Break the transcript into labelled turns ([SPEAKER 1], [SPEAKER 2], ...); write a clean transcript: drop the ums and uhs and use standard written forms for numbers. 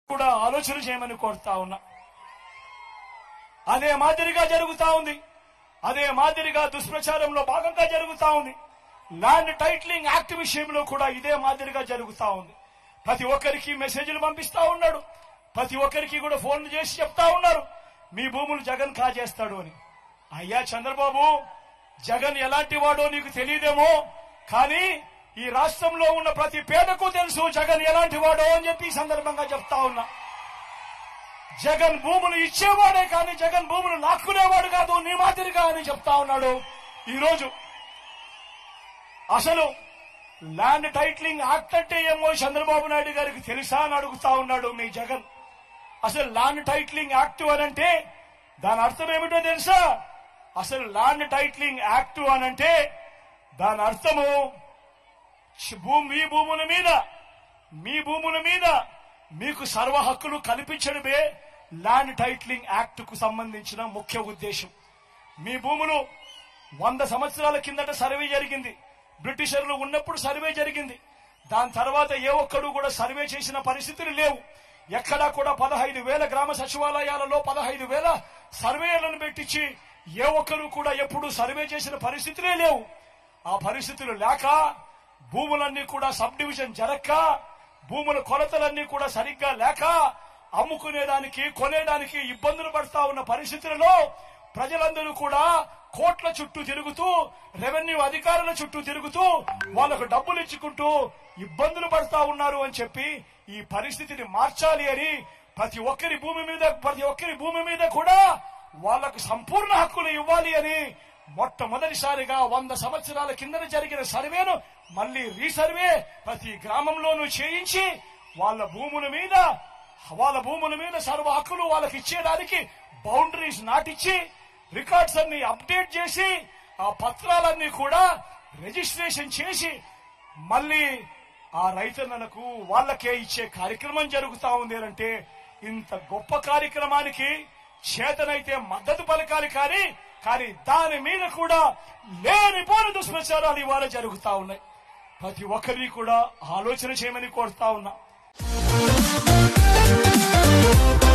[SPEAKER 1] కూడా ఆలోచన చేయమని కోరుతా ఉన్నా. అదే మాదిరిగా జరుగుతా ఉంది. అదే మాదిరిగా దుష్ప్రచారంలో భాగంగా జరుగుతా ఉంది. ల్యాండ్ టైటిలింగ్ యాక్ట్ విషయంలో కూడా ఇదే మాదిరిగా జరుగుతా ఉంది. ప్రతి ఒక్కరికి మెసేజ్లు పంపిస్తా ఉన్నాడు. ప్రతి ఒక్కరికి కూడా ఫోన్లు చేసి చెప్తా ఉన్నారు మీ భూములు జగన్ కాజేస్తాడు అని. అయ్యా చంద్రబాబు, జగన్ ఎలాంటి వాడో నీకు తెలియదేమో, కానీ ఈ రాష్ట్రంలో ఉన్న ప్రతి పేదకు తెలుసు జగన్ ఎలాంటి వాడో అని చెప్పి ఈ సందర్భంగా చెప్తా ఉన్నా. జగన్ భూములు ఇచ్చేవాడే కానీ జగన్ భూములు లాక్కునేవాడు కాదు నీ మాదిరిగా అని చెప్తా ఉన్నాడు. ఈరోజు అసలు ల్యాండ్ టైటిలింగ్ యాక్ట్ అంటే ఏమో చంద్రబాబు నాయుడు గారికి తెలుసా అని అడుగుతా ఉన్నాడు మీ జగన్. అసలు ల్యాండ్ టైటిలింగ్ యాక్ట్ అనంటే దాని అర్థం ఏమిటో తెలుసా? అసలు ల్యాండ్ టైటిలింగ్ యాక్ట్ అనంటే దాని అర్థము మీ భూముల మీద మీకు సర్వ హక్కులు కల్పించడమే ల్యాండ్ టైటిలింగ్ యాక్ట్ కు సంబంధించిన ముఖ్య ఉద్దేశం. మీ భూములు 100 సంవత్సరాల కిందట సర్వే జరిగింది. బ్రిటిషర్లు ఉన్నప్పుడు సర్వే జరిగింది. దాని తర్వాత ఏ ఒక్కడు కూడా సర్వే చేసిన పరిస్థితులు లేవు. ఎక్కడా కూడా 15,000 గ్రామ సచివాలయాలలో 15,000 సర్వేలను పెట్టించి ఏ ఒక్కరు కూడా ఎప్పుడు సర్వే చేసిన పరిస్థితులే లేవు. ఆ పరిస్థితులు లేక భూములన్నీ కూడా సబ్ డివిజన్ జరక్క, భూముల కొలతలన్నీ కూడా సరిగ్గా లేక అమ్ముకునేదానికి కొనేదానికి ఇబ్బందులు పడతా ఉన్న పరిస్థితులలో ప్రజలందరూ కూడా కోట్ల చుట్టూ తిరుగుతూ, రెవెన్యూ అధికారుల చుట్టూ తిరుగుతూ వాళ్లకు డబ్బులు ఇచ్చుకుంటూ ఇబ్బందులు పడతా ఉన్నారు అని చెప్పి ఈ పరిస్థితిని మార్చాలి అని ప్రతి ఒక్కరి భూమి మీద కూడా వాళ్లకు సంపూర్ణ హక్కులు ఇవ్వాలి అని మొట్టమొదటిసారిగా 100 సంవత్సరాల కింద జరిగిన సర్వేను మళ్లీ రీసర్వే ప్రతి గ్రామంలోనూ చేయించి వాళ్ళ భూముల మీద సర్వ హక్కులు వాళ్ళకి ఇచ్చేదానికి బౌండరీస్ నాటిచ్చి రికార్డ్స్ అన్ని అప్డేట్ చేసి ఆ పత్రాలన్నీ కూడా రిజిస్ట్రేషన్ చేసి మళ్లీ ఆ రైతన్నలకు వాళ్ళకే ఇచ్చే కార్యక్రమం జరుగుతా ఉంది అంటే ఇంత గొప్ప కార్యక్రమానికి చేతనైతే మద్దతు పలకాలి కానీ దాని మీద కూడా లేనిపోని దుష్ప్రచారాలు ఇవాళ జరుగుతా ఉన్నాయి. ప్రతి ఒక్కరిని కూడా ఆలోచన చేయమని కోరుతా ఉన్నా.